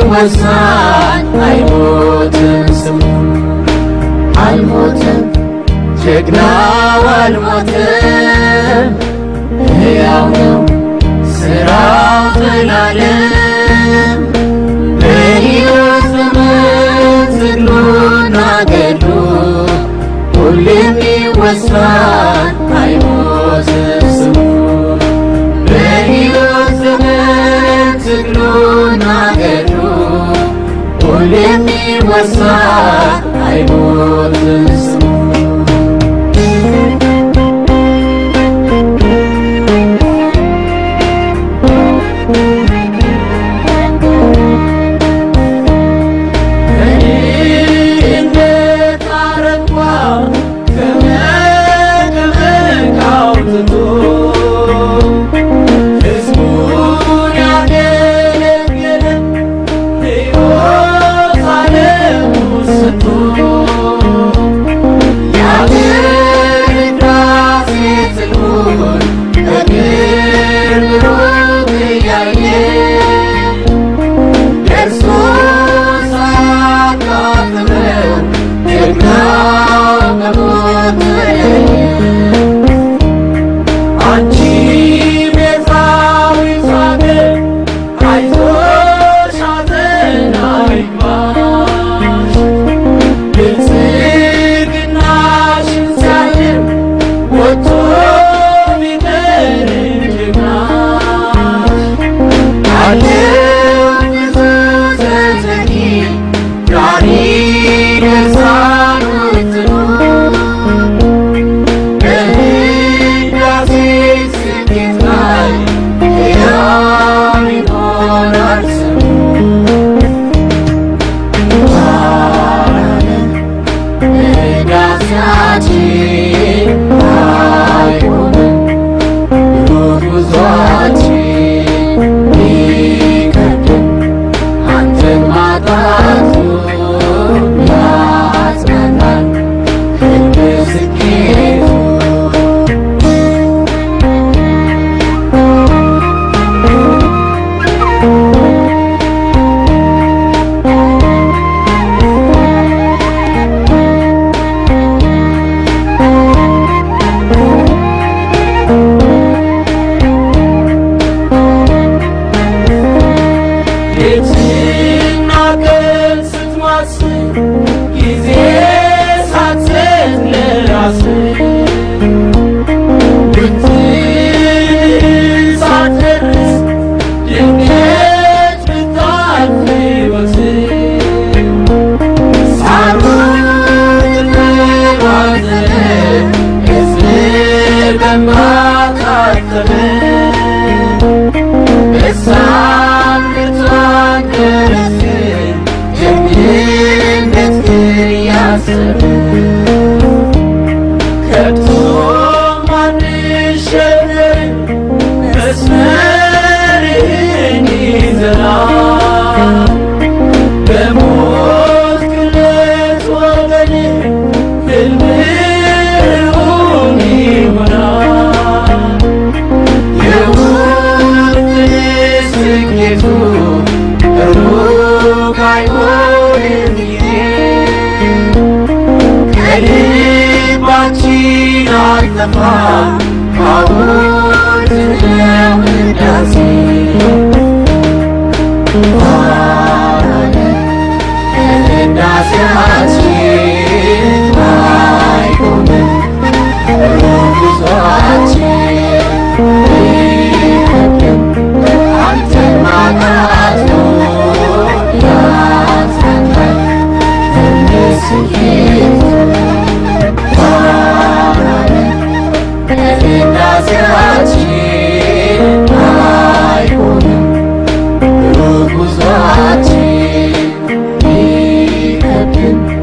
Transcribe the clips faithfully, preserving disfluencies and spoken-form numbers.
ይወሳል አይሞትም ስሙ አልሞትም ጀግናው አልሞትም ሕያው ነው ሥራው ዘላለም በሕይወት ዘመን ትግሉና ገድሉ ሁሌም ይወሳል አይሞትም ስሙ በሕይወት ዘመን ትግሉና ገድሉ ሁሌም ይወሳል አይሞትም ስሙ Thank you.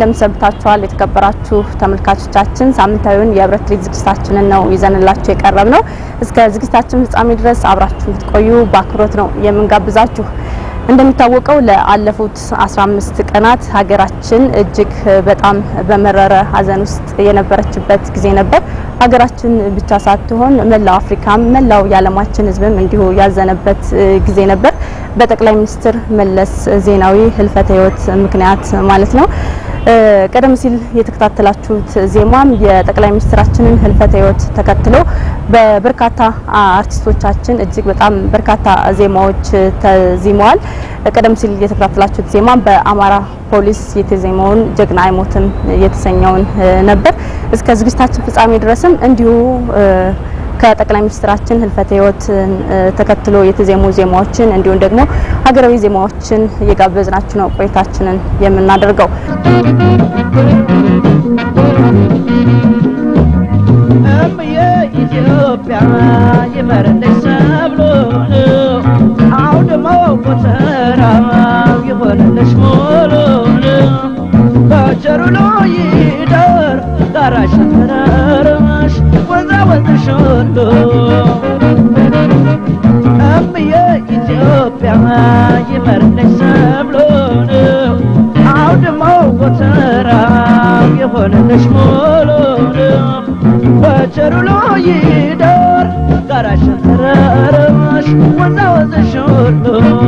እንደምሰብታችኋል የተከበራችሁ ተመልካቾቻችን ሳምንታዊውን የህብረት ትርኢት ዝግጅታችንን ነው ይዘንላችሁ የቀረብነው እስከ ዝግጅታችን ፍጻሜ ድረስ አብራችሁ እንድትቆዩ በአክብሮት ነው የምንጋብዛችሁ እንደሚታወቀው ለአለፉት አስራ አምስት ቀናት ሀገራችን እጅግ በጣም በመረረ ሀዘን ውስጥ የነበረችበት ጊዜ ነበር ሀገራችን ብቻ ሳትሆን መላው አፍሪካም መላው የዓለማችን ህዝብም እንዲሁ ያዘነበት ጊዜ ነበር በጠቅላይ ሚኒስትር መለስ ዜናዊ ህልፈተ ህይወት ምክንያት ማለት ነው ቀደም ሲል የተከታተላችሁት ዜማም የጠቅላይ ሚኒስትራችንን ህልፈተ ህይወት ተከትሎ በበርካታ አርቲስቶቻችን እጅግ በጣም በርካታ ዜማዎች ተዚመዋል ቀደም ሲል የተከታተላችሁት ዜማም በአማራ ፖሊስ የተዜመውን ጀግና አይሞትም የተሰኘውን ነበር እስከ ዝግጅታችን ፍጻሜ ድረስም እንዲሁ ከጠቅላይ ሚኒስትራችን ህልፈተ ህይወት ተከትሎ የተዜሙ ዜማዎችን እንዲሁ ደግሞ ሀገራዊ ዜማዎችን እየጋበዝናችሁ ነው ቆይታችንን የምናደርገው እምዬ ኢትዮጵያ ይመረልሽ ሰብሎ አውድማው ቆተራው ይሆንልሽ ሞሎ በቸሩ ይደር ዳራሽ ተራራሽ ወዛ ወዝሽ ሁሉ እምዬ ኢትዮጵያ ይመረልሽ ሰብሎ አውድማው ቆተራው ይሆንልሽ ሞሎ በቸሩ ይደር ዳራሽ ተራራሽ ወዛ ወዝሽ ሁሉ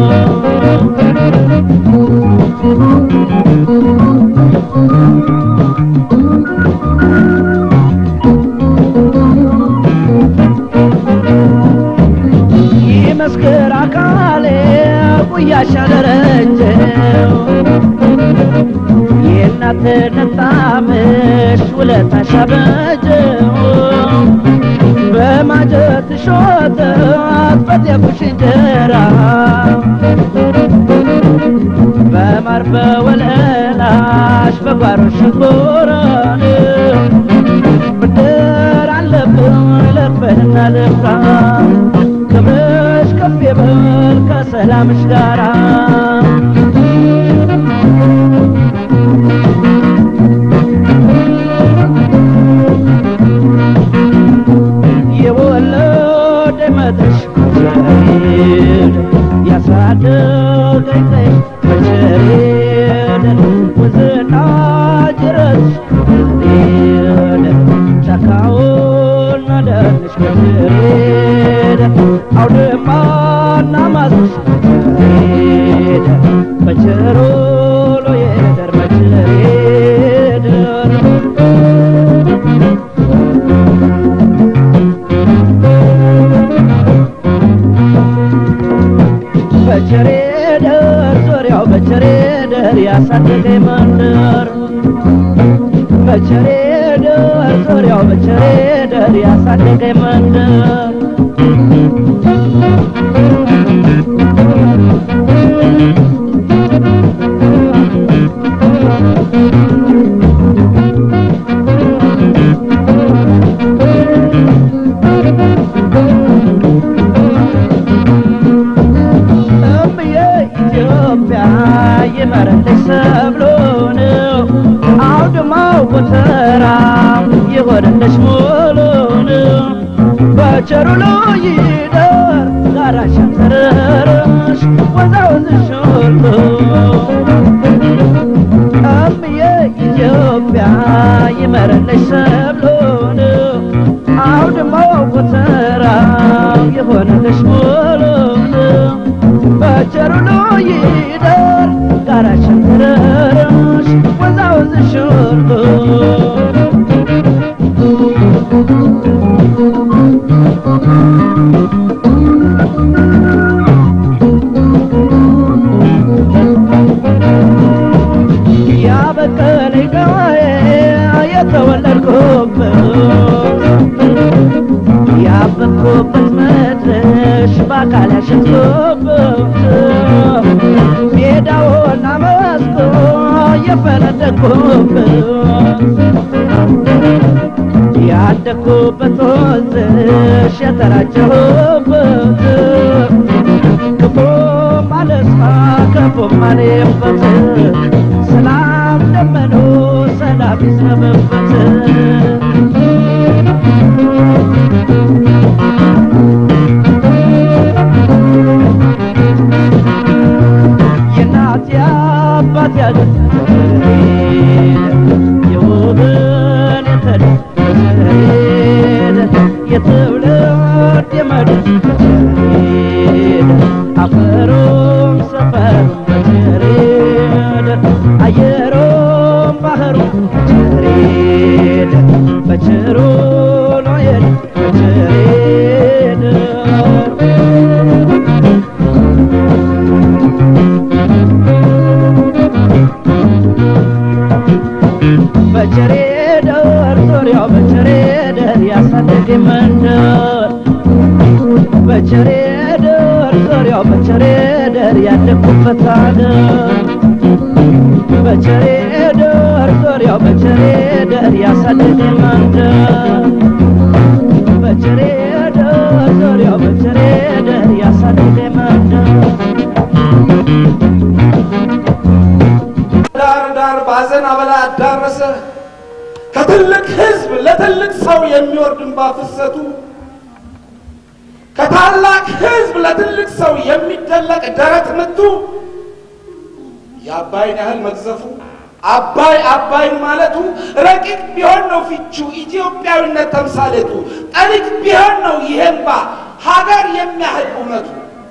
ይመስክር አካሌ ጉያሽ አደረጀው የእናትነት ጣምሽ ውለታሽ አበጀው በማጀት ሾተት በጤፉሽ እንጀራ በማር በወለላሽ በጓሮሽ ኮራን ብድር አለብን ልክፈልና ልፍራ ክብርሽ ከፍ ይበል ከሰላምሽ ጋራ የወለደ መጥሽ ጀሪድ ያሳደገኝ በጀሪድ ወዝና ጅረትሽ ጀሪድ ጫካውና ደንሽ በጀሪድ አውድማና ማስሽ ጀሪድ በጀሮ ሎየደር በጀሪድ በቸሬደር ዙሪያው በቸሬደር ያሳደገኝ መንደር በቸሬደር ዙሪያው በቸሬደር ያሳደገኝ መንደር ይመረልሽ ሰብሎ ነው አውድማው ጎተራው ይሆንልሽ ሞሎ ነው በቸሩ ይደር ዳራሽ ተራራሽ ወዛ ወዝሽ ሁሉ እምዬ ኢትዮጵያ ይመረልሽ ሰብሎ ነው አውድማው ጎተራው ይሆንልሽ ሞሎ ነው በቸሩ ይደር ዳራሽ ተራራሽ ወዛ ወዝሽ ሁሉ ያበቀለኝ ገዋዬ የተወለድኩበት ያበቅኩበት መድረሽ በአካል ያሸጥኩበት ሜዳውና መስኩ የፈነደቅኩበት ያደግኩበት ወንዝሽ የተራጨሁበት ክፉ ማለስማ ክፉ ማለበት ሰላም ደመኖ ሰላም ይስረብበት የናት ያባት ያገር የውብን የተደረደ የትውልድ የመድር አፈሩም ሰፈሩም በቸሬድ አየሩም ባህሩም በቸሬድ በቸሩ ነው የድ በቸሬድ በቸሬድ ዙሪያው በቸሬድ ያሳደገ መንደር በቸሬድ ዙሪያው በቸሬድ ያደኩበት አገር በቸሬድ ዙሪያው በቸሬድ ያሳደገ መንደር በቸሬድ ዙሪያው በቸሬድ ያሳደገ መንደር ዳር ዳር ባዘን አበላ አዳረሰ ከትልቅ ህዝብ ለትልቅ ሰው የሚወርድ እንባ ፍሰቱ ከታላቅ ህዝብ ለትልቅ ሰው የሚደለቅ ደረት ምቱ የአባይን ያህል መግዘፉ አባይ አባይን ማለቱ ረቂቅ ቢሆን ነው ፊቹ ኢትዮጵያዊነት ተምሳሌቱ ጠሊቅ ቢሆን ነው ይሄንባ ሀገር የሚያህል እውነቱ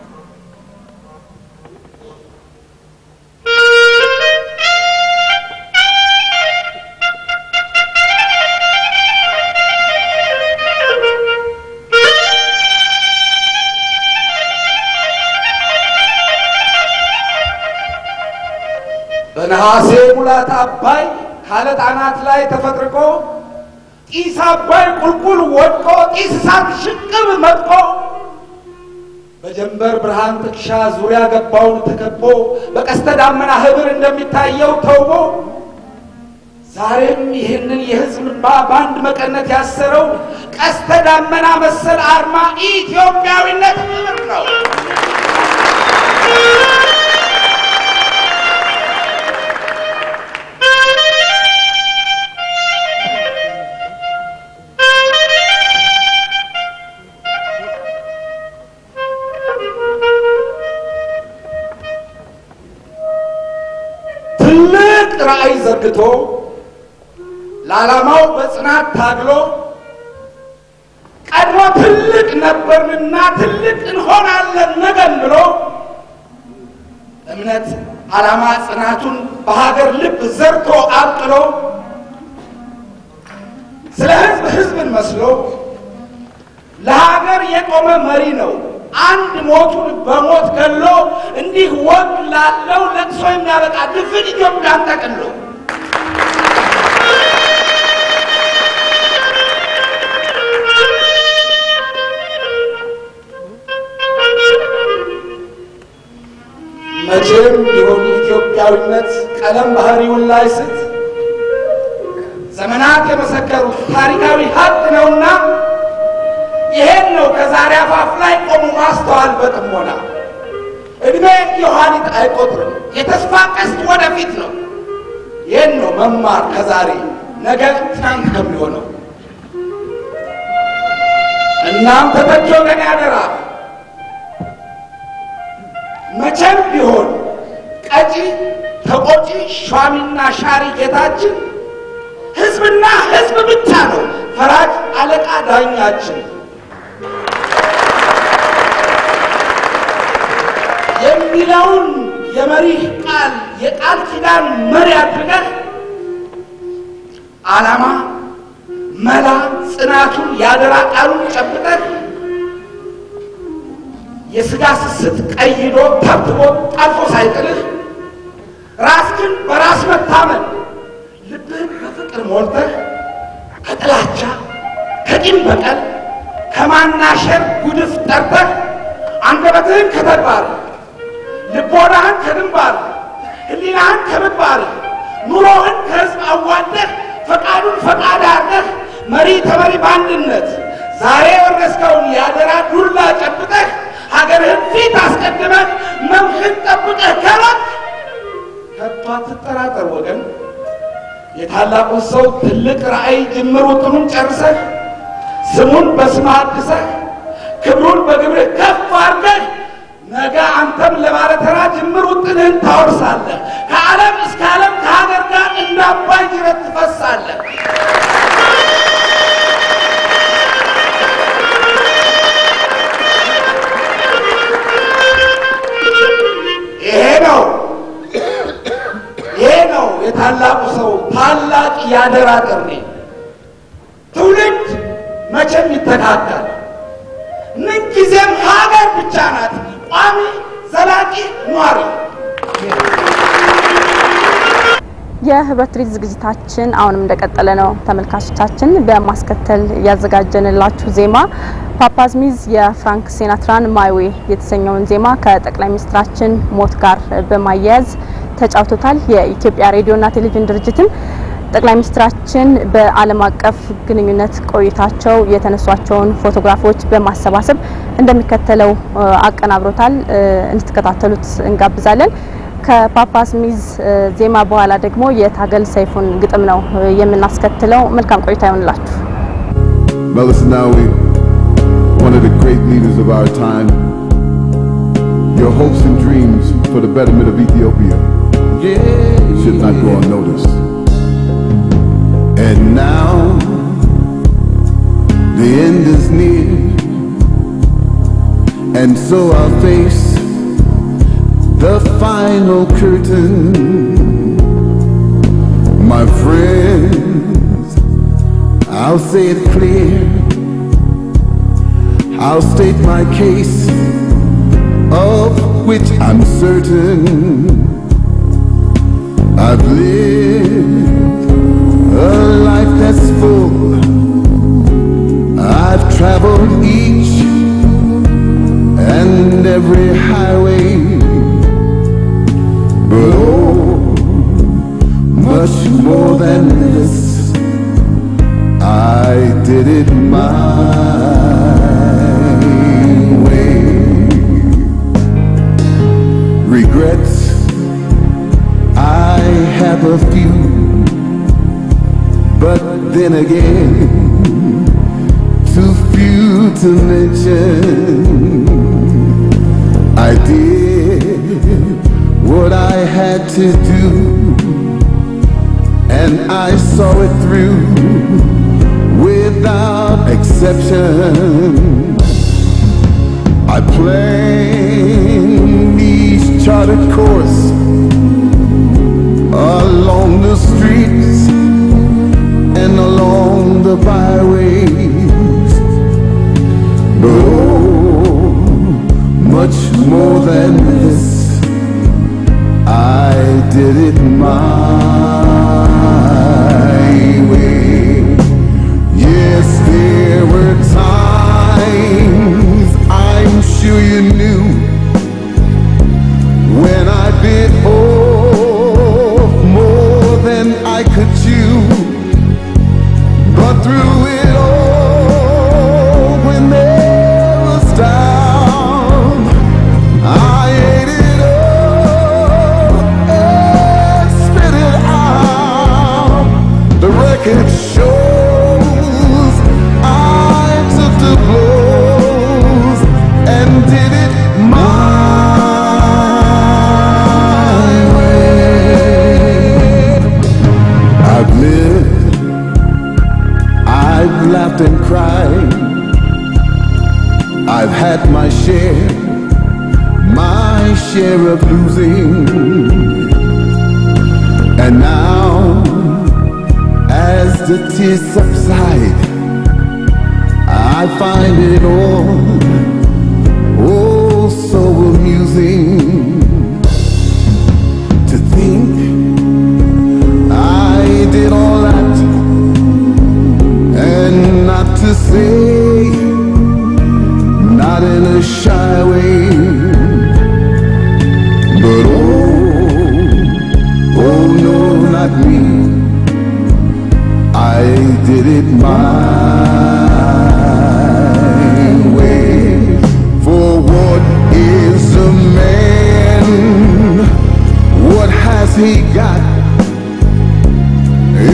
በነሐሴ ሙላት አባይ ካለት አናት ላይ ተፈጥርቆ ጢስ አባይ ቁልቁል ወድቆ ጢስ እሳት ሽቅብ መጥቆ በጀንበር ብርሃን ጥቅሻ ዙሪያ ገባውን ተከቦ በቀስተ ዳመና ህብር እንደሚታየው ተውቦ ዛሬም ይህንን የህዝብ ልባ ባንድ መቀነት ያሰረው ቀስተ ዳመና መሰል አርማ ኢትዮጵያዊነት ክብር ነው ትልቅ ራዕይ ዘርግቶ ለዓላማው በጽናት ታግሎ ቀድሞ ትልቅ ነበርንና ትልቅ እንሆናለን ነገን ብሎ እምነት ዓላማ ጽናቱን በሀገር ልብ ዘርቶ አብቅሎ ስለ ህዝብ ህዝብን መስሎ ለሀገር የቆመ መሪ ነው አንድ ሞቱን በሞት ገሎ እንዲህ ወግ ላለው ለቅሶ የሚያበቃ ድፍን ኢትዮጵያን ጠቅሎ መቼም ቢሆን ኢትዮጵያዊነት ቀለም ባህሪውን ላይ ስት ዘመናት የመሰከሩት ታሪካዊ ሀቅ ነውና ይሄን ነው ከዛሬ አፋፍ ላይ ቆሞ ማስተዋል በጥሞና እድሜ የኋሊት አይቆጥርም የተስፋ ቀስት ወደፊት ነው ይሄን ነው መማር ከዛሬ ነገ ትናንት ከሚሆነው እናም ተተቾ ገና ያደራ መቼም ቢሆን ቀጪ ተቆጪ ሿሚና ሻሪ ጌታችን ህዝብና ህዝብ ብቻ ነው ፈራጅ አለቃ ዳኛችን የሚለውን የመሪህ ቃል የቃል ኪዳን መሪ አድርገህ ዓላማ መላ ጽናቱን ያደራ ቃሉን ጨብጠህ የስጋ ስስት ቀይዶ ተብትቦ ጠልፎ ሳይጥልህ ራስህን በራስ መታመን ልብህን በፍቅር ሞልተህ ከጥላቻ ከቂም በቀል ከማናሸር ጉድፍ ጠርተህ አንደበትህን ከተግባር ልቦናህን ከድንባር ህሊናህን ከምግባር ኑሮህን ከህዝብ አዋደህ ፈቃዱን ፈቃድ አድርገህ መሪ ተመሪ በአንድነት ዛሬ ወረስከውን ያደራ ዱላ ጨብጠህ ሀገርህን ፊት አስቀድመህ መምህን ጠብቀህ ከሮጥ ከቶ አትጠራጠር ወገን የታላቁ ሰው ትልቅ ራእይ ጅምር ውጥኑን ጨርሰህ ስሙን በስም አድሰህ ክብሩን በግብር ከፍ አድርገህ ነገ አንተም ለባለተራ ጅምር ውጥንህን ታወርሳለህ። ከዓለም እስከ ዓለም ከሀገር ጋር እንደ አባይ ጅረት ትፈሳለህ። ይሄ ነው ይሄ ነው የታላቁ ሰው ታላቅ ያደራ ጥሪ። ትውልድ መቼም ይተካካል። ምንጊዜም ሀገር ብቻ ናት ቋሚ ዘላቂ ኗሪ። የህብረት ትርኢት ዝግጅታችን አሁንም እንደቀጠለ ነው ተመልካቾቻችን። በማስከተል ያዘጋጀንላችሁ ዜማ ፓፓዝ ሚዝ የፍራንክ ሲናትራን ማይ ዌይ የተሰኘውን ዜማ ከጠቅላይ ሚኒስትራችን ሞት ጋር በማያያዝ ተጫውቶታል። የኢትዮጵያ ሬዲዮና ቴሌቪዥን ድርጅትም ጠቅላይ ሚኒስትራችን በዓለም አቀፍ ግንኙነት ቆይታቸው የተነሷቸውን ፎቶግራፎች በማሰባሰብ እንደሚከተለው አቀናብሮታል። እንድትከታተሉት እንጋብዛለን። ከፓፓዝ ሚዝ ዜማ በኋላ ደግሞ የታገል ሰይፉን ግጥም ነው የምናስከትለው። መልካም ቆይታ ይሁንላችሁ። Meles Zenawi, one of the great leaders of our time. Your hopes and dreams for the betterment of Ethiopia should not go unnoticed. And now the end is near, and so I'll face the final curtain. My friends, I'll say it clear, I'll state my case, of which I'm certain. I've lived a life that's full, I've traveled each and every highway, but oh, much more than this, I did it my way. Regrets, I have a few, but then again, too few to mention. I did what I had to do, and I saw it through without exception. I planned each charted course along the streets and along the byways, but oh, much more than this, I did it my way. Yes, there were times, I'm sure you knew, when I bit off more than I could chew. But through it all, when there was down, I ate it up and spit it out. The record shows I took the blows and did it my way. I've lived, I've laughed and cried, I've had my share, my share of losing, and now as the tears subside, I find it all oh so amusing to think I did all that, and not to say, not in a shy way, but oh, oh no, not me, I did it my way. For what is a man? What has he got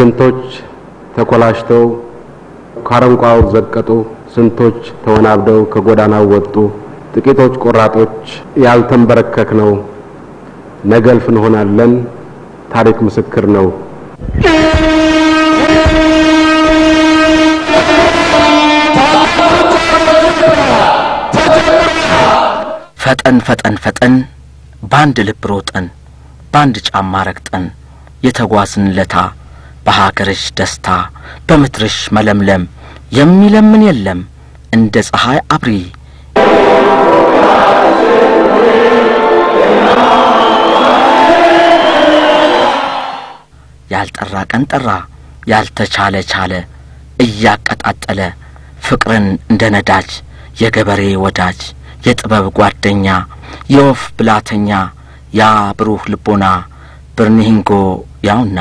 ስንቶች ተኮላሽተው ካረንቋው ዘቀጡ ስንቶች ተወናብደው ከጎዳናው ወጡ ጥቂቶች ቆራጦች ያልተንበረከክነው ነገልፍ እንሆናለን ታሪክ ምስክር ነው ፈጠን ፈጠን ፈጠን ባንድ ልብ ሮጠን ባንድ ጫማ ረግጠን የተጓዝንለታ በሀገርሽ ደስታ በመትረሽ መለምለም የሚለምን የለም እንደ ፀሐይ አብሪ ያልጠራ ቀን ጠራ ያልተቻለ ቻለ እያቀጣጠለ ፍቅርን እንደ ነዳጅ የገበሬ ወዳጅ የጥበብ ጓደኛ የወፍ ብላተኛ ያ ብሩህ ልቦና ብርኒንጎ ያውና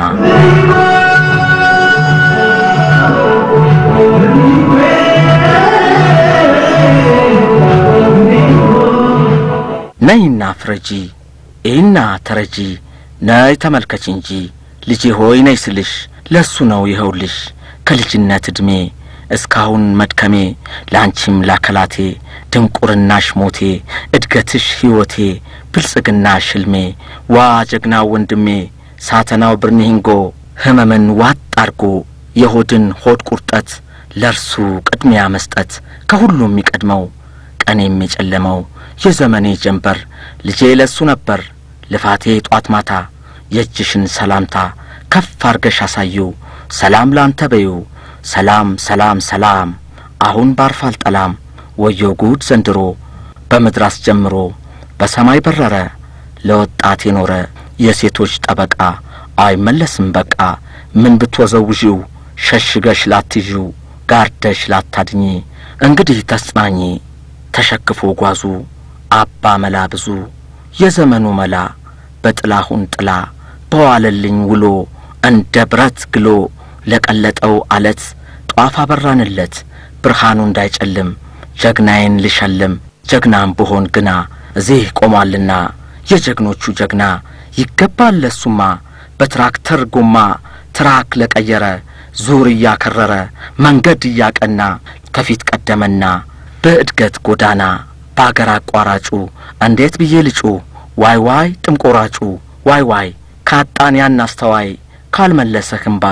ነይና ፍረጂ ኢና ተረጂ ነይ ተመልከች እንጂ ልጄ ሆይ ነይ ስልሽ ለሱ ነው ይኸውልሽ ከልጅነት እድሜ እስካሁን መድከሜ ላንቺም ላከላቴ ድንቁርናሽ ሞቴ እድገትሽ ህይወቴ ብልጽግናሽ ህልሜ ዋ ጀግናው ወንድሜ ሳተናው ብርኒንጎ ህመምን ዋጥ አርጎ የሆድን ሆድ ቁርጠት ለርሱ ቅድሚያ መስጠት ከሁሉም የሚቀድመው ቀኔም የጨለመው የዘመኔ ጀንበር ልጄ ለሱ ነበር ልፋቴ ጧት ማታ የእጅሽን ሰላምታ ከፍ አርገሽ አሳዩ ሰላም ላንተ በዩ ሰላም ሰላም ሰላም አሁን ባርፋል ጠላም ወዮ ጉድ ዘንድሮ በመድራስ ጀምሮ በሰማይ በረረ ለወጣት የኖረ የሴቶች ጠበቃ አይመለስም በቃ ምን ብትወዘውጂው ሸሽገሽ ላትጂው ጋርደሽ ላታድኚ እንግዲህ ተጽናኚ ተሸክፎ ጓዙ አባ መላ ብዙ የዘመኑ መላ በጥላሁን ጥላ በዋለልኝ ውሎ እንደ ብረት ግሎ ለቀለጠው አለት ጧፍ አበራንለት ብርሃኑ እንዳይጨልም ጀግናዬን ልሸልም ጀግናም በሆን ግና እዚህ ቆሟልና የጀግኖቹ ጀግና ይገባል ለሱማ በትራክተር ጎማ ትራክ ለቀየረ ዙሪያ ከረረ መንገድ ያቀና ከፊት ቀደመና በእድገት ጎዳና ባገር አቋራጩ እንዴት ብዬ ልጩ ዋይ ዋይ ጥምቆራጩ ዋይ ዋይ ካጣን ያን አስተዋይ ካልመለሰ ክንባ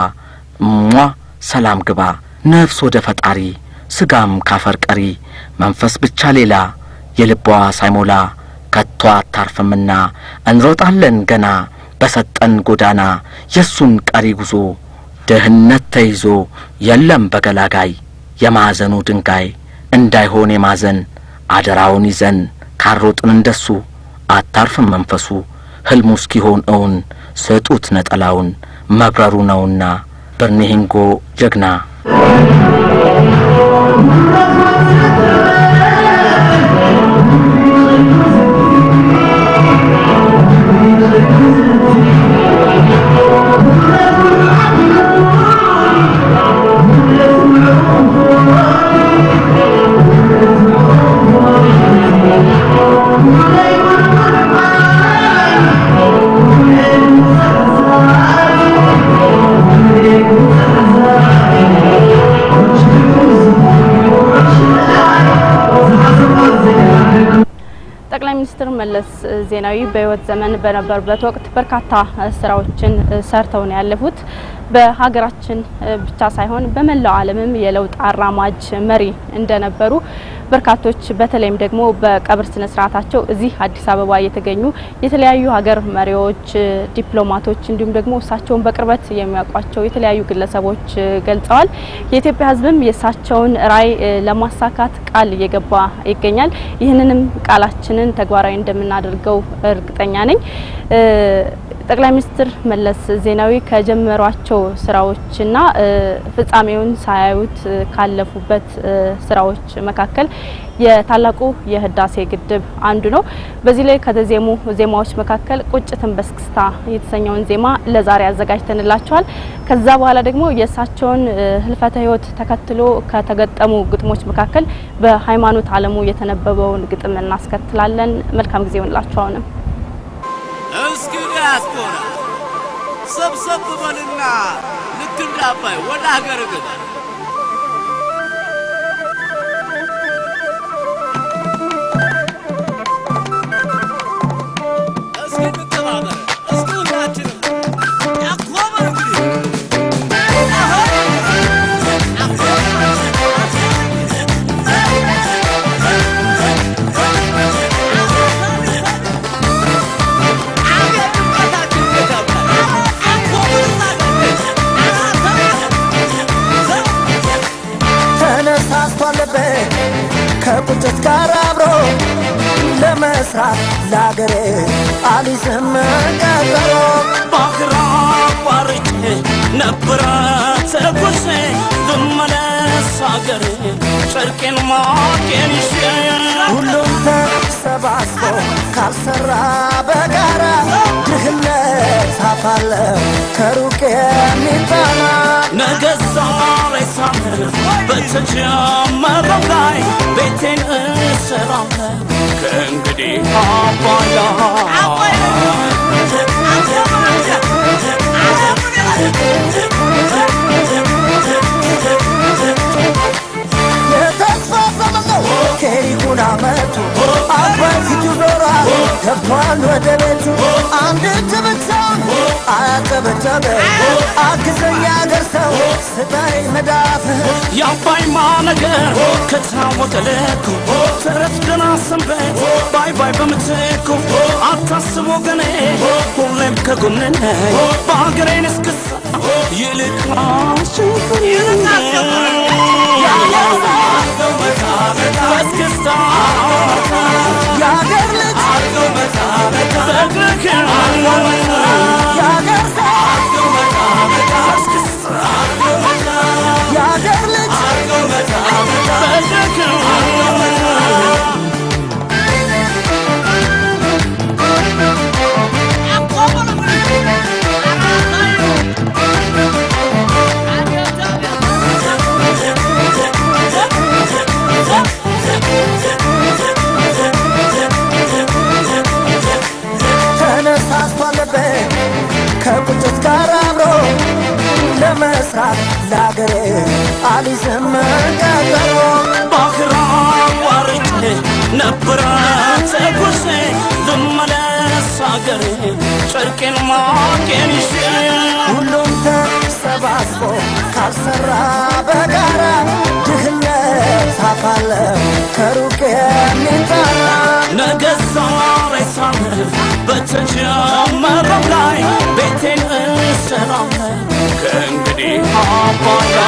ሟ ሰላም ግባ ነፍስ ወደ ፈጣሪ ስጋም ካፈር ቀሪ መንፈስ ብቻ ሌላ የልቧ ሳይሞላ ከቷ አታርፍምና እንሮጣለን ገና በሰጠን ጎዳና የሱን ቀሪ ጉዞ ደህነት ተይዞ የለም በገላጋይ የማዘኑ ድንጋይ እንዳይሆን የማዘን አደራውን ይዘን ካሮጥን እንደሱ አታርፍም መንፈሱ ህልሙ እስኪሆን እውን ሰጡት ነጠላውን መብረሩ ነውና ብርኒንጎ ጀግና ጠቅላይ ሚኒስትር መለስ ዜናዊ በህይወት ዘመን በነበሩበት ወቅት በርካታ ስራዎችን ሰርተው ነው ያለፉት በሀገራችን ብቻ ሳይሆን በመላው ዓለምም የለውጥ አራማጅ መሪ እንደነበሩ በርካቶች በተለይም ደግሞ በቀብር ስነ ስርዓታቸው እዚህ አዲስ አበባ የተገኙ የተለያዩ ሀገር መሪዎች ዲፕሎማቶች እንዲሁም ደግሞ እሳቸውን በቅርበት የሚያውቋቸው የተለያዩ ግለሰቦች ገልጸዋል የኢትዮጵያ ህዝብም የእሳቸውን ራዕይ ለማሳካት ቃል እየገባ ይገኛል ይህንንም ቃላችንን ተግባራዊ እንደምናደርገው እርግጠኛ ነኝ ጠቅላይ ሚኒስትር መለስ ዜናዊ ከጀመሯቸው ስራዎችና ፍጻሜውን ሳያዩት ካለፉበት ስራዎች መካከል የታላቁ የህዳሴ ግድብ አንዱ ነው በዚህ ላይ ከተዜሙ ዜማዎች መካከል ቁጭትን በስክስታ የተሰኘውን ዜማ ለዛሬ አዘጋጅተንላችኋል ከዛ በኋላ ደግሞ የእሳቸውን ህልፈተ ህይወት ተከትሎ ከተገጠሙ ግጥሞች መካከል በሃይማኖት ዓለሙ የተነበበውን ግጥም እናስከትላለን መልካም ጊዜ ይሁንላችሁ አሁንም እስኪ ዲያስፖራ ሰብሰብ በልና እንዳባይ ወደ ሀገር ግባ ከቁጭት ጋር አብሮ ለመስራት ላገሬ አሊዝም ቀጠሮ ባክራ ባርጬ ነበረ ተጉዤ ልመለስ አገሬ ጨርቄን ማቄን ይዤ ሁሉም ተሰባስቦ ካልሰራ በጋራ ድህነት አፋለ ከሩቅ የሚጠና ነገ ዛሬ ሳምንት በተጀመረው ላይ ቤቴን እሰራለሁ ከእንግዲህ አባያ የተስፋ ዘመን ነው ከይሁን አመቱ አባይ ፊቱ ዞሯል ገብቷል ወደ ቤቱ አንድ እጅ ብቻውን አያጨበጨበ አግዘኝ አገር ሰው ስጠኝ መዳፍ የአባይማ ነገር ከታወቀ ልኩ ተረት ገና ሰንበት ባይ ባይ በምትኩ አታስብ ወገኔ ሁሌም ከጎኔ ነኝ በሀገሬን እስክሳ ይልቅ አስቸግር እስክስታ የአገር ልጅ በእግርህ የአገር ሰው የአገር ልጅ ከቁጭት ጋር አብሮ ለመስራት ላገሬ አሊዝም ቀጠሮ ባክራ ዋርጬ ነበረ ተጉዤ ልመለስ አገሬ ጨርቄን ማቄን ይዤ ሁሉም ተሰባስቦ ካልሰራ በጋራ ድህነት አፋለ ከሩቅ የሚጠራ ነገ ዛሬ ሳምንት በተጀመረው ላይ ቤቴን እሰራለሁ ከእንግዲህ አባያ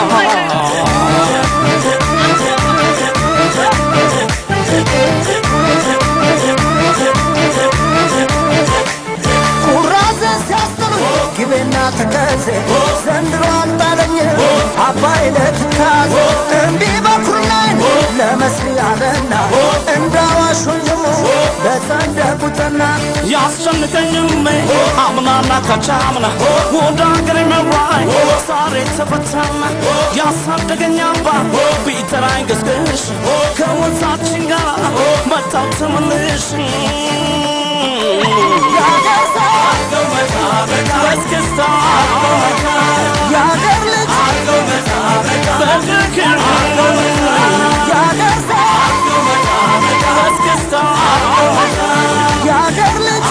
ኩራዝ ሲያስጥሉ ግቤና ተከዜ ዘንድሮ አልጣለኝ አባይ ለትካዝ እምቢ በኩርናይን ለመስሪ አለና እንዳዋሹ ጅሙ በጸንደቁትና ያስጨንቀኝም አምናና ካቻምና ወደ አገሬ መራኝ ዛሬ ተፈታና ያሳደገኝ አባ ቢጠራኝ ገስግሽ ከወንዛችን ጋር መጣው ተመልሽ የአገር ሰው እስክስታ የአገር ልጅ በእግርህ የአገር ሰው እስክስታ የአገር ልጅ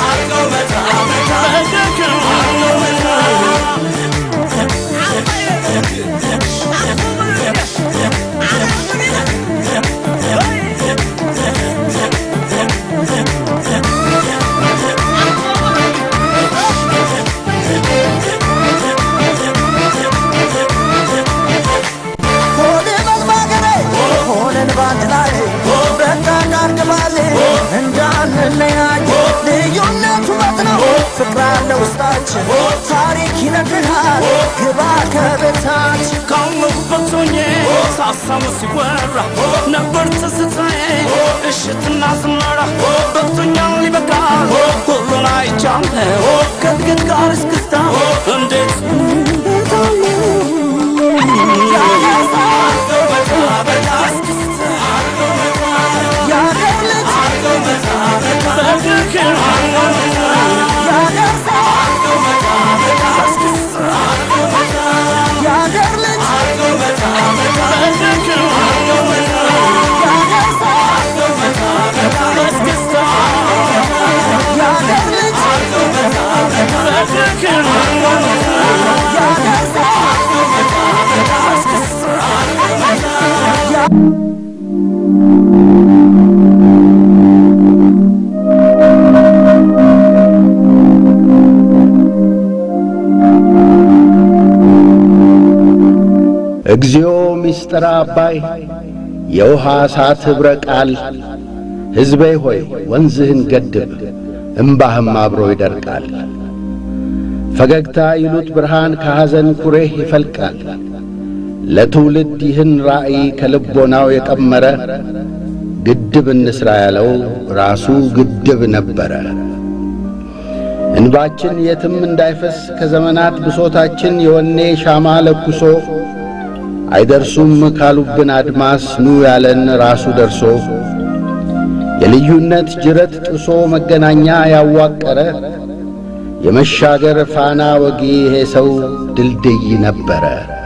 ፍቅራለ ውስጣችን ታሪክ ይነግርሃል ግባ ከቤታችን ካለሁበት ሆኜ ሳሳብ ሲወራ ነበር ትዝታዬ እሽትና ዝመራ በቅቶኛል ይበቃል ሁሉን አይቻለሁ ከእድገት ጋር እስክስታ እንዴት የአገር ልጅ የአገር ሰው ምስጢረ አባይ የውሃ እሳት ኅብረ ቃል ሕዝቤ ሆይ ወንዝህን ገድብ እምባህም አብሮ ይደርቃል። ፈገግታ ይሉት ብርሃን ከሐዘን ኩሬህ ይፈልቃል። ለትውልድ ይህን ራእይ ከልቦናው የቀመረ ግድብ እንስራ ያለው ራሱ ግድብ ነበረ። እንባችን የትም እንዳይፈስ ከዘመናት ብሶታችን የወኔ ሻማ ለኩሶ አይደርሱም ካሉብን አድማስ ኑ ያለን ራሱ ደርሶ የልዩነት ጅረት ጥሶ መገናኛ ያዋቀረ የመሻገር ፋና ወጊ ይሄ ሰው ድልድይ ነበረ።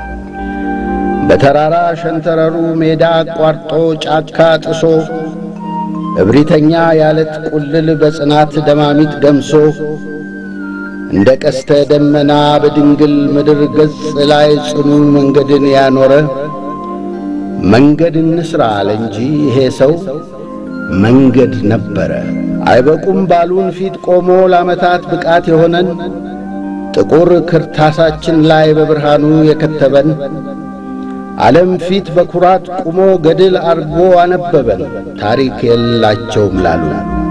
በተራራ ሸንተረሩ ሜዳ አቋርጦ ጫካ ጥሶ እብሪተኛ ያለት ቁልል በጽናት ደማሚት ገምሶ እንደ ቀስተ ደመና በድንግል ምድር ገጽ ላይ ጽኑ መንገድን ያኖረ መንገድ እንስራ አለ እንጂ ይሄ ሰው መንገድ ነበረ። አይበቁም ባሉን ፊት ቆሞ ለዓመታት ብቃት የሆነን ጥቁር ክርታሳችን ላይ በብርሃኑ የከተበን ዓለም ፊት በኩራት ቁሞ ገድል አርጎ አነበበን ታሪክ የላቸውም ላሉ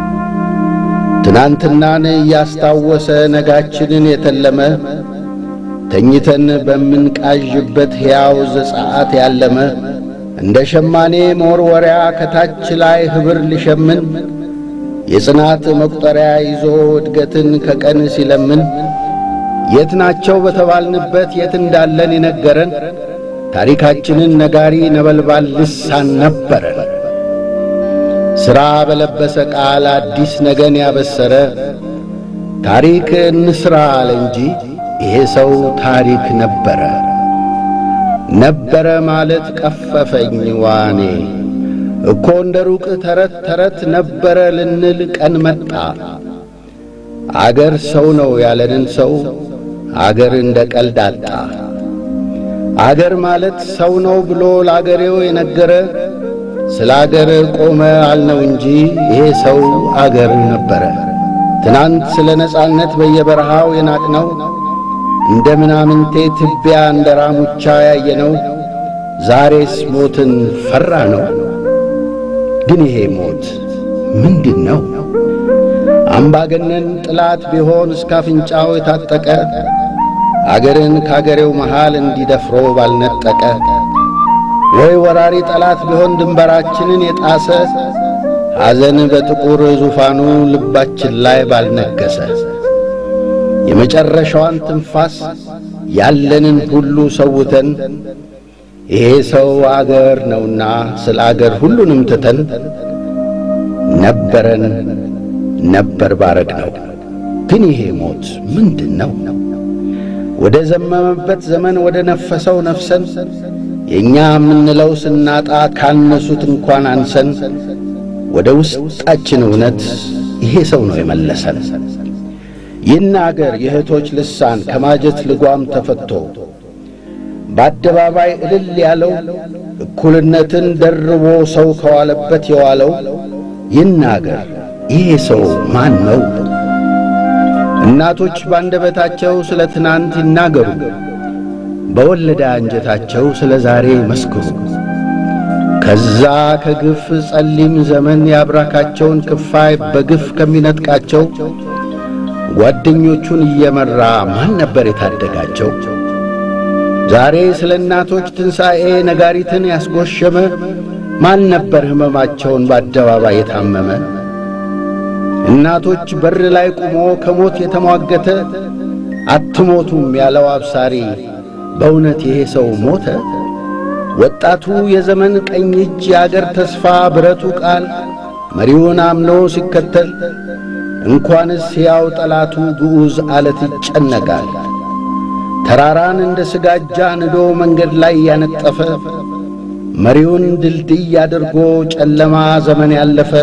ትናንትናን እያስታወሰ ነጋችንን የተለመ ተኝተን በምንቃዥበት ሕያው ዘጸአት ያለመ እንደ ሸማኔ መወርወሪያ ከታች ላይ ኅብር ሊሸምን የጽናት መቁጠሪያ ይዞ እድገትን ከቀን ሲለምን የት ናቸው በተባልንበት የት እንዳለን የነገረን ታሪካችንን ነጋሪ ነበልባል ልሳን ነበረን። ሥራ በለበሰ ቃል አዲስ ነገን ያበሰረ ታሪክ እንስራ አለ እንጂ ይሄ ሰው ታሪክ ነበረ። ነበረ ማለት ቀፈፈኝ ዋኔ እኮ እንደ ሩቅ ተረት ተረት ነበረ ልንል ቀን መጣ። አገር ሰው ነው ያለንን ሰው አገር እንደ ቀልድ አጣ። አገር ማለት ሰው ነው ብሎ ለአገሬው የነገረ ስለ አገር ቆመ አልነው እንጂ ይሄ ሰው አገር ነበረ። ትናንት ስለ ነጻነት በየበረሃው የናቅነው እንደ ምናምንቴ ትቢያ እንደ ራሙቻ ያየነው ዛሬስ ሞትን ፈራ ነው። ግን ይሄ ሞት ምንድን ነው? አምባገነን ጥላት ቢሆን እስካፍንጫው የታጠቀ አገርን ካገሬው መሃል እንዲደፍሮ ባልነጠቀ ወይ ወራሪ ጠላት ቢሆን ድንበራችንን የጣሰ ሐዘን በጥቁር ዙፋኑ ልባችን ላይ ባልነገሰ የመጨረሻዋን ትንፋስ ያለንን ሁሉ ሰውተን ይሄ ሰው አገር ነውና ስለ አገር ሁሉንም ትተን ነበረን ነበር ባረግነው። ግን ይሄ ሞት ምንድን ነው? ወደ ዘመመበት ዘመን ወደ ነፈሰው ነፍሰን የኛ ምንለው ስናጣ ካነሱት እንኳን አንሰን ወደ ውስጣችን እውነት ይሄ ሰው ነው የመለሰን። ይናገር የእህቶች ልሳን ከማጀት ልጓም ተፈቶ በአደባባይ እልል ያለው እኩልነትን ደርቦ ሰው ከዋለበት የዋለው ይናገር ይሄ ሰው ማን ነው? እናቶች ባንደበታቸው ስለ ትናንት ይናገሩ፣ በወለዳ አንጀታቸው ስለ ዛሬ መስክሩ። ከዛ ከግፍ ጸሊም ዘመን ያብራካቸውን ክፋይ በግፍ ከሚነጥቃቸው ጓደኞቹን እየመራ ማን ነበር የታደጋቸው? ዛሬ ስለ እናቶች ትንሣኤ ነጋሪትን ያስጎሸመ ማን ነበር ሕመማቸውን በአደባባይ የታመመ? እናቶች በር ላይ ቆሞ ከሞት የተሟገተ አትሞቱም ያለው አብሳሪ በእውነት ይሄ ሰው ሞተ? ወጣቱ የዘመን ቀኝ እጅ የአገር ተስፋ ብረቱ ቃል መሪውን አምኖ ሲከተል እንኳንስ ሕያው ጠላቱ ግዑዝ አለት ይጨነቃል። ተራራን እንደ ስጋጃ ንዶ መንገድ ላይ ያነጠፈ መሪውን ድልድይ አድርጎ ጨለማ ዘመን ያለፈ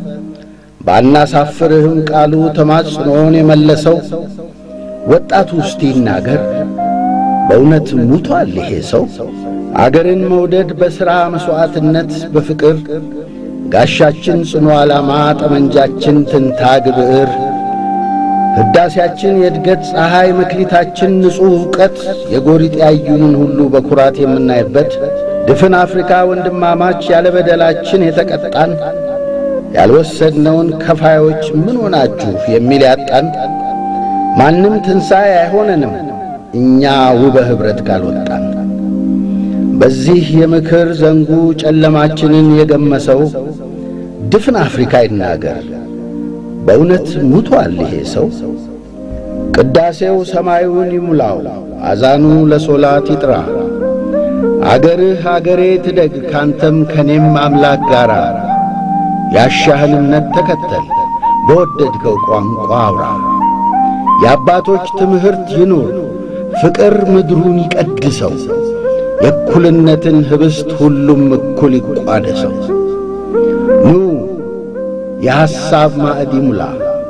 ባናሳፍርህም ቃሉ ተማጽኖን የመለሰው ወጣቱ እስቲ ይናገር በእውነት ሙቷል ይሄ ሰው? አገርን መውደድ በሥራ መሥዋዕትነት በፍቅር ጋሻችን ጽኑ ዓላማ ጠመንጃችን ትንታግ ብዕር ህዳሴያችን የእድገት ፀሐይ መክሊታችን ንጹሕ ዕውቀት የጎሪጥ ያዩንን ሁሉ በኩራት የምናይበት ድፍን አፍሪካ ወንድማማች ያለ በደላችን የተቀጣን ያልወሰድነውን ከፋዮች ምን ሆናችሁ የሚል ያጣን ማንም ትንሣኤ አይሆነንም እኛ ውበ ኅብረት ካልወጣን። በዚህ የምክር ዘንጉ ጨለማችንን የገመሰው ድፍን አፍሪካ ይናገር በእውነት ሙቷል ይሄ ሰው። ቅዳሴው ሰማዩን ይሙላው አዛኑ ለሶላት ይጥራ አገርህ አገሬ ትደግ ካንተም ከኔም አምላክ ጋራ ያሻህን እምነት ተከተል በወደድከው ቋንቋ አውራ የአባቶች ትምህርት ይኑር ፍቅር ምድሩን ይቀድሰው የእኩልነትን ህብስት ሁሉም እኩል ይቋደሰው። ኑ የሐሳብ ማዕድ ይሙላ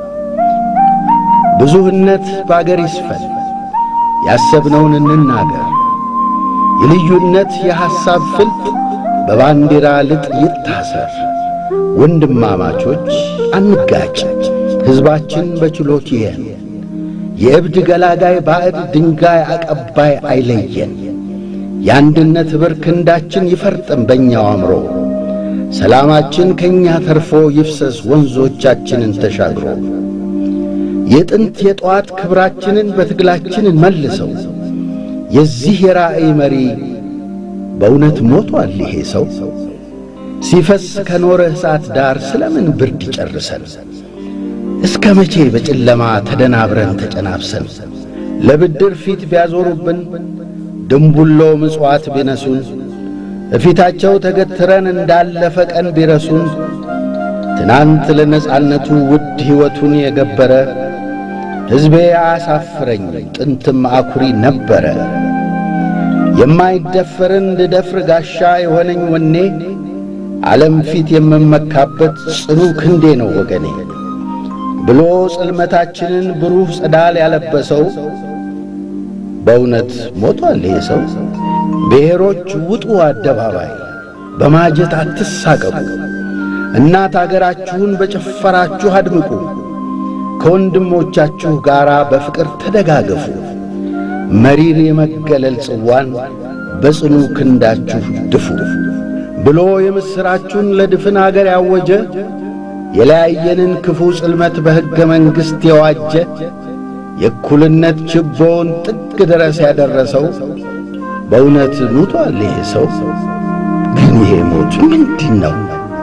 ብዙህነት በአገር ይስፈን ያሰብነውን እንናገር የልዩነት የሐሳብ ፍልጥ በባንዲራ ልጥ ይታሰር ወንድማማቾች አንጋጭ ሕዝባችን በችሎት ይየን የእብድ ገላጋይ ባዕድ ድንጋይ አቀባይ አይለየን የአንድነት ኅብር ክንዳችን ይፈርጥም በእኛው አምሮ ሰላማችን ከኛ ተርፎ ይፍሰስ ወንዞቻችንን ተሻግሮ የጥንት የጧት ክብራችንን በትግላችን መልሰው የዚህ የራእይ መሪ በእውነት ሞቷል ይሄ ሰው። ሲፈስ ከኖረ እሳት ዳር ስለምን ብርድ ጨርሰን እስከ መቼ በጨለማ ተደናብረን ተጨናብሰን ለብድር ፊት ቢያዞሩብን ድንቡሎ ምጽዋት ቢነሱን እፊታቸው ተገትረን እንዳለፈ ቀን ቢረሱን ትናንት ለነጻነቱ ውድ ሕይወቱን የገበረ ሕዝቤ አሳፍረኝ ጥንትም አኩሪ ነበረ የማይደፈርን ልደፍር ጋሻ የሆነኝ ወኔ ዓለም ፊት የምመካበት ጽኑ ክንዴ ነው ወገኔ ብሎ ጽልመታችንን ብሩህ ጸዳል ያለበሰው በእውነት ሞቷል ይሄ ሰው። ብሔሮች ውጡ አደባባይ በማጀት አትሳቀቁ እናት አገራችሁን በጭፈራችሁ አድምቁ ከወንድሞቻችሁ ጋራ በፍቅር ተደጋገፉ መሪር የመገለል ጽዋን በጽኑ ክንዳችሁ ድፉ ብሎ የምስራችሁን ለድፍን አገር ያወጀ የለያየንን ክፉ ጽልመት በሕገ መንግሥት የዋጀ የእኩልነት ችቦውን ጥግ ድረስ ያደረሰው በእውነት ሙቷል ይሄ ሰው። ግን ይሄ ሞት ምንድን ነው?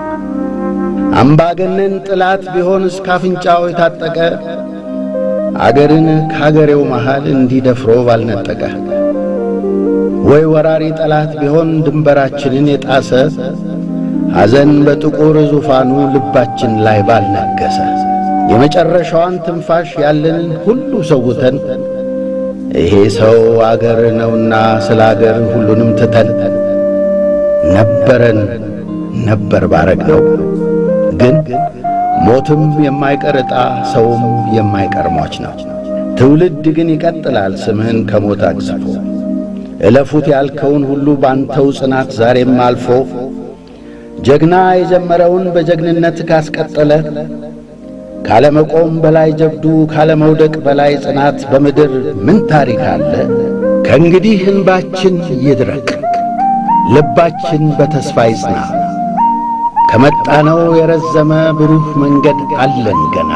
አምባገነን ጥላት ቢሆን እስከ አፍንጫው የታጠቀ አገርን ከአገሬው መሃል እንዲደፍሮ ባልነጠቀ ወይ ወራሪ ጠላት ቢሆን ድንበራችንን የጣሰ ሐዘን በጥቁር ዙፋኑ ልባችን ላይ ባልነገሰ የመጨረሻዋን ትንፋሽ ያለንን ሁሉ ሰውተን ይሄ ሰው አገር ነውና ስለ አገር ሁሉንም ትተን ነበረን ነበር ባረግ ነው ግን ሞትም የማይቀር ዕጣ ሰውም የማይቀር ሟች ነው። ትውልድ ግን ይቀጥላል ስምህን ከሞት አግዝፎ እለፉት ያልከውን ሁሉ ባንተው ጽናት ዛሬም አልፎ ጀግና የጀመረውን በጀግንነት ካስቀጠለ ካለመቆም በላይ ጀብዱ ካለመውደቅ በላይ ጽናት በምድር ምን ታሪክ አለ? ከእንግዲህ እንባችን ይድረቅ ልባችን በተስፋ ይጽና ከመጣነው የረዘመ ብሩህ መንገድ አለን ገና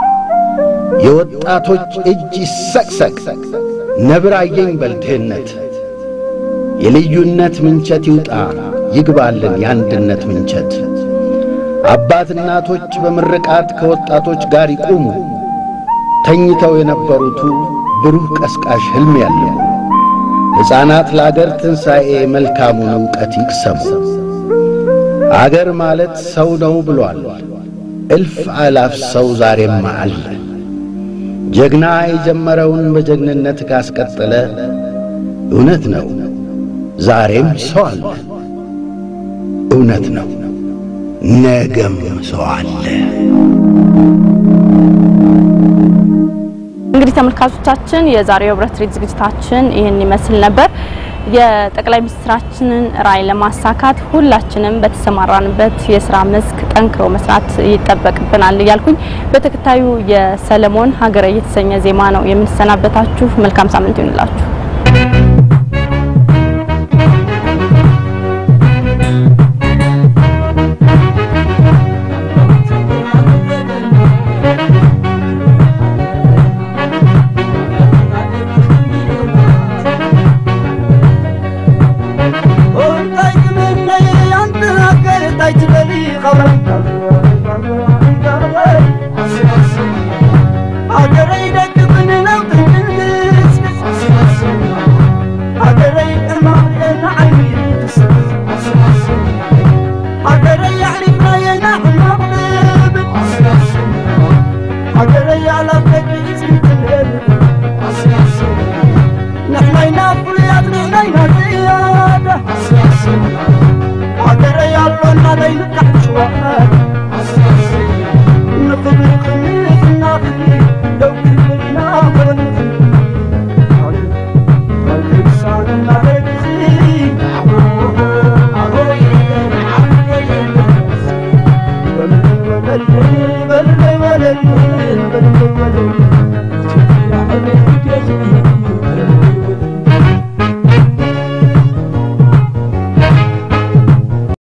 የወጣቶች እጅ ይሰቅሰቅ ነብር አየኝ በልድህነት የልዩነት ምንቸት ይውጣ ይግባልን የአንድነት ምንቸት አባት እናቶች በምርቃት ከወጣቶች ጋር ይቆሙ ተኝተው የነበሩቱ ብሩህ ቀስቃሽ ህልም ያለው ሕፃናት ለአገር ትንሣኤ መልካሙን ዕውቀት ይቅሰሙ አገር ማለት ሰው ነው ብሏል እልፍ አላፍ ሰው ዛሬም አለ ጀግና የጀመረውን በጀግንነት ካስቀጠለ እውነት ነው ዛሬም ሰው አለ እውነት ነው ነገም ሰው አለ። እንግዲህ ተመልካቾቻችን የዛሬው ህብረት ትርኢት ዝግጅታችን ይሄን ይመስል ነበር። የጠቅላይ ሚኒስትራችንን ራዕይ ለማሳካት ሁላችንም በተሰማራንበት የሥራ መስክ ጠንክሮ መስራት ይጠበቅብናል እያልኩኝ በተከታዩ የሰለሞን ሀገረ የተሰኘ ዜማ ነው የምንሰናበታችሁ። መልካም ሳምንት ይሁንላችሁ። أي تبلي خبرك أقرأي لك من نوت الناس أقرأي المعين عينيس أقرأي عليك ما ينعم مغلب أقرأي على فكرة اسم تنهل نحن ينافل يدنينا زيادة أقرأي على المالين كحشوات نقبل خميس الناقلين لو كلنا ونفل والإنسان ما يجزين أهوي أهوي أهوي